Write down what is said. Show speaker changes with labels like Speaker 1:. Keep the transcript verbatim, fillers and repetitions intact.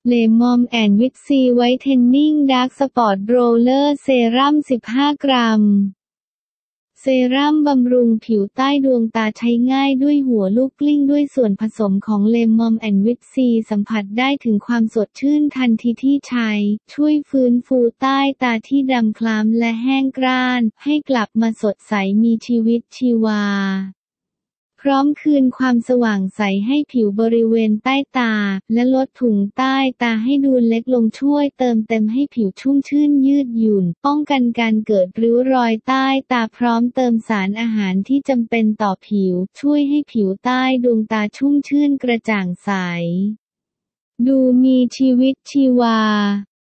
Speaker 1: เลมอมแอนด์วิตซีไวท์เทนนิ่งดาร์กสปอร์ตโรลเลอร์เซรั่มสิบห้ากรัมเซรั่มบำรุงผิวใต้ดวงตาใช้ง่ายด้วยหัวลูกกลิ้งด้วยส่วนผสมของเลมอมแอนด์วิตซีสัมผัสได้ถึงความสดชื่นทันทีที่ใช้ช่วยฟื้นฟูใต้ตาที่ดำคล้ำและแห้งกร้านให้กลับมาสดใสมีชีวิตชีวาพร้อมคืนความสว่างใสให้ผิวบริเวณใต้ตาและลดถุงใต้ตาให้ดูเล็กลงช่วยเติมเต็มให้ผิวชุ่มชื่นยืดหยุ่นป้องกันการเกิดริ้วรอยใต้ตาพร้อมเติมสารอาหารที่จำเป็นต่อผิวช่วยให้ผิวใต้ดวงตาชุ่มชื่นกระจ่างใสดูมีชีวิตชีวา